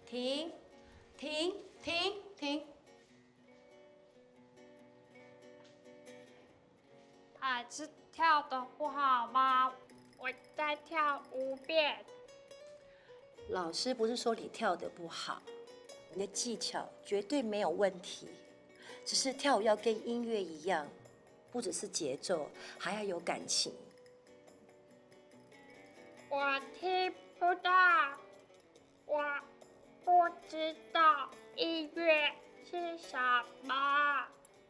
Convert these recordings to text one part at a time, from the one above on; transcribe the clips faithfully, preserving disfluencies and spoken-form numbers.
停，停，停，停！ 还是跳得不好吗？我再跳五遍。 老师不是说你跳得不好，你的技巧绝对没有问题，只是跳舞要跟音乐一样，不只是节奏，还要有感情。 我听不到，我不知道音乐是什么。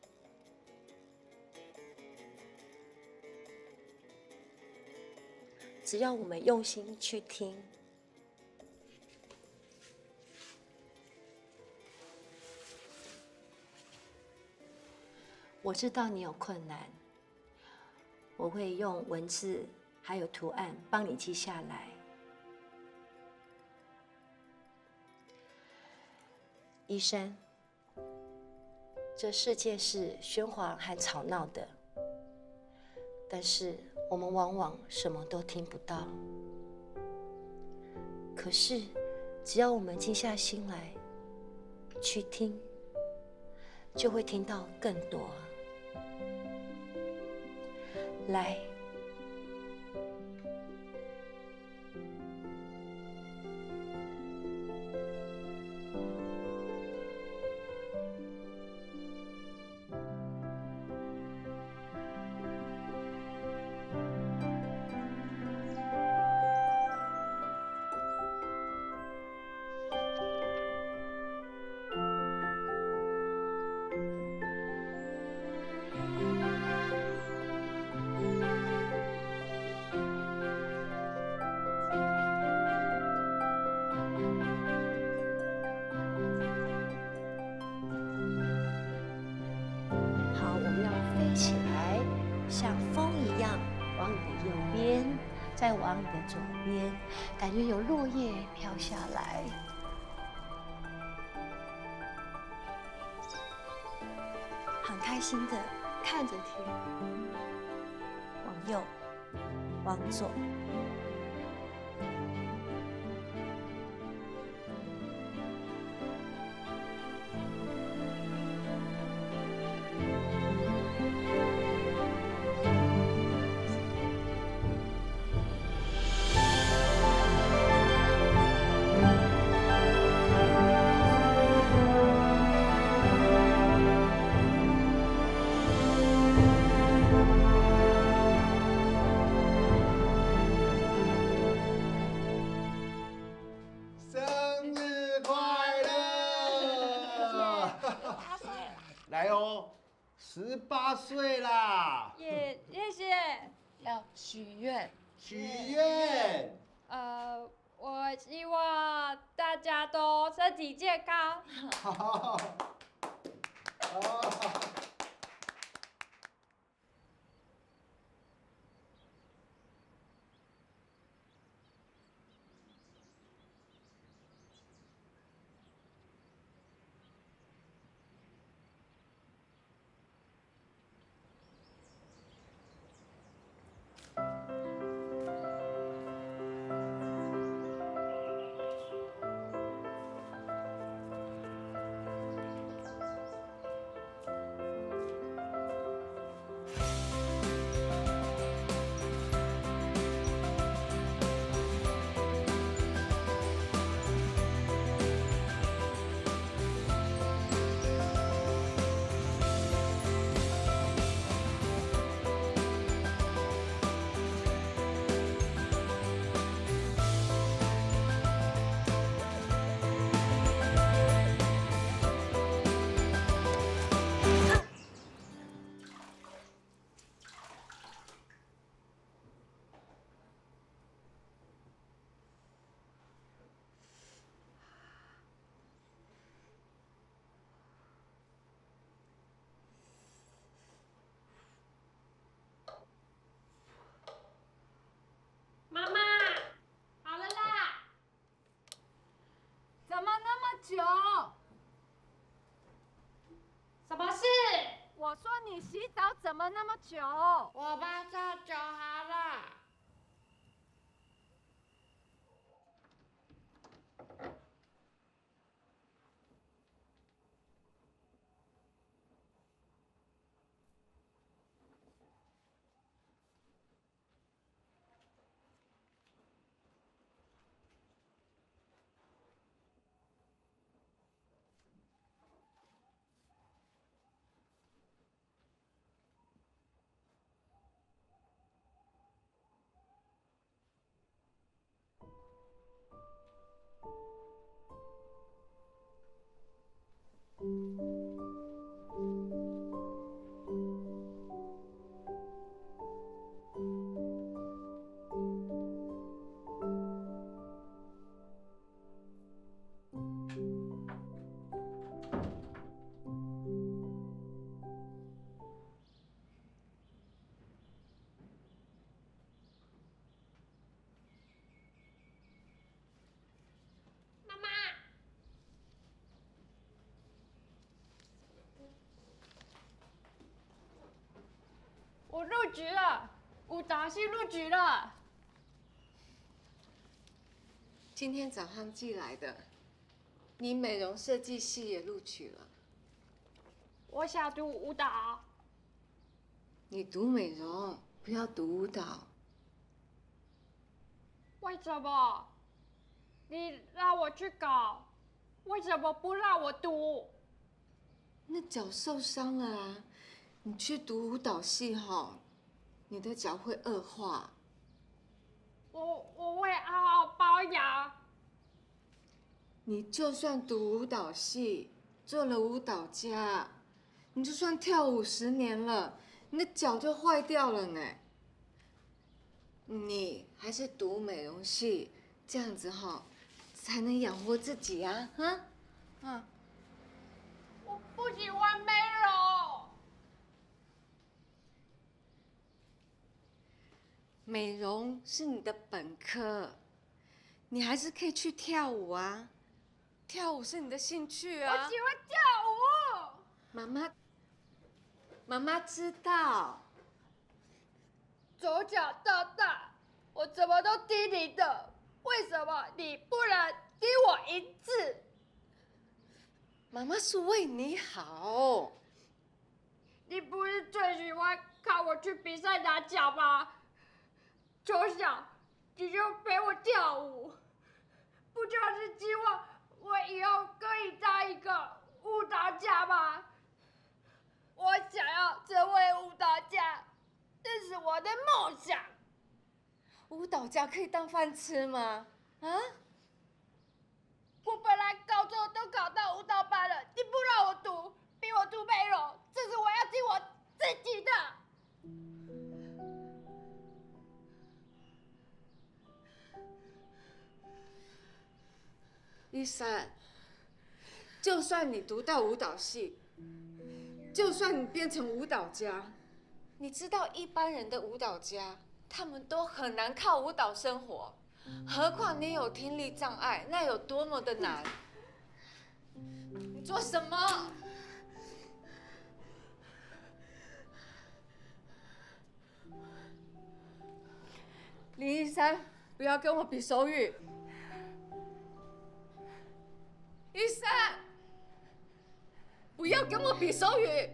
只要我们用心去听，我知道你有困难，我会用文字还有图案帮你记下来。医生，这世界是喧哗和吵闹的，但是我们往往什么都听不到。可是，只要我们静下心来去听，就会听到更多。来，好，我们要飞起来，像风一样，往你的右边，再往你的左边，感觉有落叶飘下来。很开心的看着天，往右，往左。 来哦，十八岁啦！ 也谢谢。 要许愿。 许愿。 呃，我希望大家都身体健康。 好。好。 妈妈，好了啦。 怎么那么久？ 什么事？ 我说你洗澡怎么那么久？ 我马上就好了。 舞蹈系录取了。 今天早上寄来的，你美容设计系也录取了。 我想读舞蹈。 你读美容，不要读舞蹈。 为什么？你让我去搞，为什么不让我读？ 那脚受伤了啊！你去读舞蹈系哈，你的脚会恶化。 我我会好好保养。 你就算读舞蹈系，做了舞蹈家，你就算跳舞十年了，你的脚就坏掉了呢。你还是读美容系，这样子哈，才能养活自己啊！啊，啊。 我不喜欢美容。 美容是你的本科，你还是可以去跳舞啊。跳舞是你的兴趣啊。 我喜欢跳舞。 妈妈，妈妈知道。 从小到大，我怎么都听你的，为什么你不能听我一次？ 妈妈是为你好。 你不是最喜欢看我去比赛拿奖吗？从小你就陪我跳舞，不就是希望我以后可以当一个舞蹈家吗？我想要成为舞蹈家，这是我的梦想。 舞蹈家可以当饭吃吗？啊？ 我本来高中都考到舞蹈班了，你不让我读，逼我读美容，这是我要听我自己的。 一珊，就算你读到舞蹈系，就算你变成舞蹈家，你知道一般人的舞蹈家，他们都很难靠舞蹈生活，何况你有听力障碍，那有多么的难？你做什么？林一珊，不要跟我比手语。一珊，不要跟我比手语。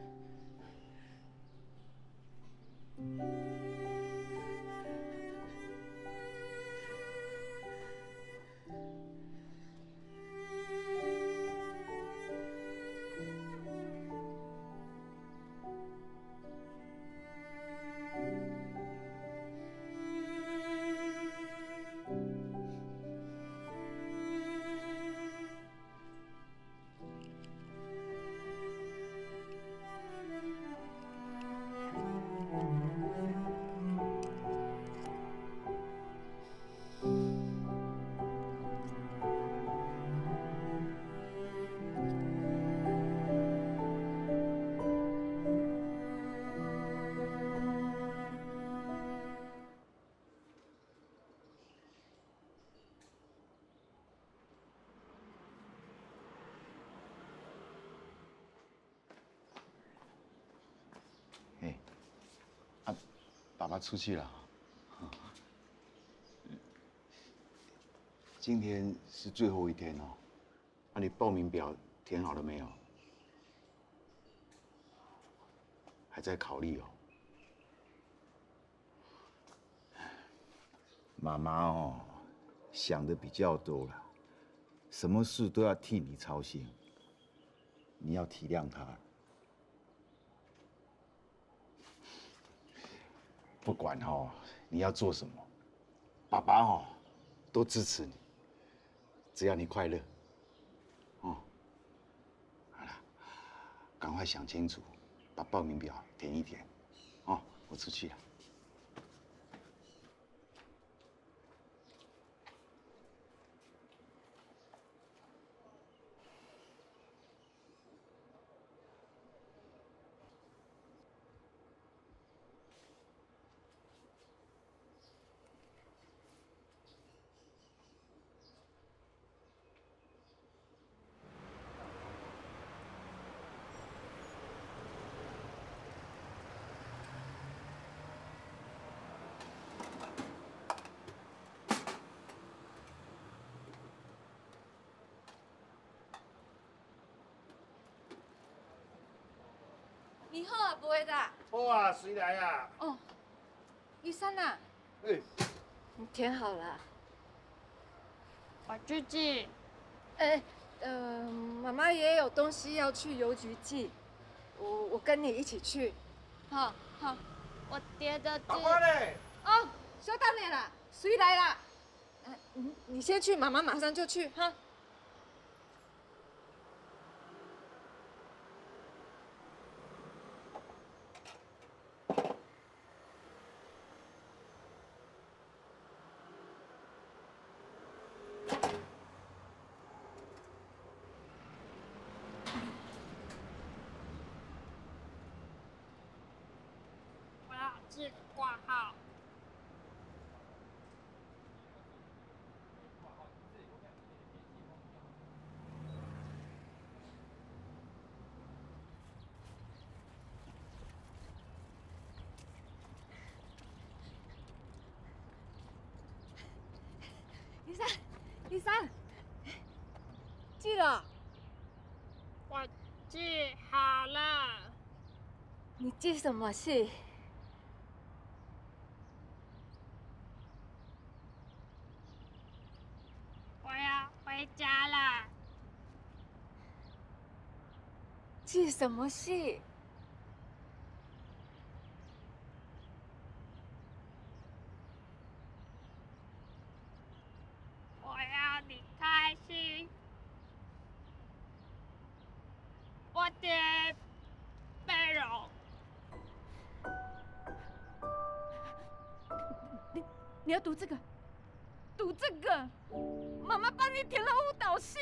爸爸出去了。今天是最后一天哦，那你报名表填好了没有？还在考虑哦。妈妈哦，想的比较多了，什么事都要替你操心，你要体谅她。不管哦，你要做什么，爸爸哦都支持你，只要你快乐。哦，好了，赶快想清楚，把报名表填一填。哦，我出去了。 你好啊，不会的。 好啊，谁来啊？ 哦，医生啊， 哎， 你填好了。 我自己。 哎，呃，妈妈也有东西要去邮局寄，我我跟你一起去。好，好。 我叠的字。 大妈嘞？ 哦，稍等你啦，谁来啦？呃，你你先去，妈妈马上就去哈。 我要去挂号。 医生，医生，记了。 我记好了。 你记什么戏？ 我要回家了。 记什么戏？ 我要你开心。我点贝柔。 你你要读这个，读这个，妈妈帮你填了舞蹈系。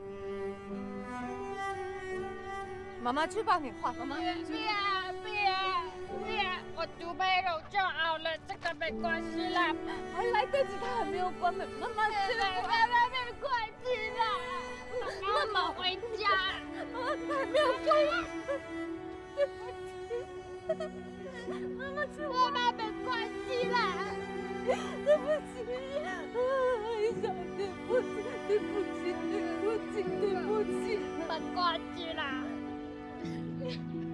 妈妈去帮你画，妈妈别别别别！我读贝柔就好了，这个没关系啦。 还来得及，它还没有关门。妈妈去， 妈妈没关系啦。妈妈回家。 妈妈还没有关门。对不起，妈妈去， 妈妈没关系啦。 对不起，医生，对不起，对不起，对不起，对不起， 没关系啦。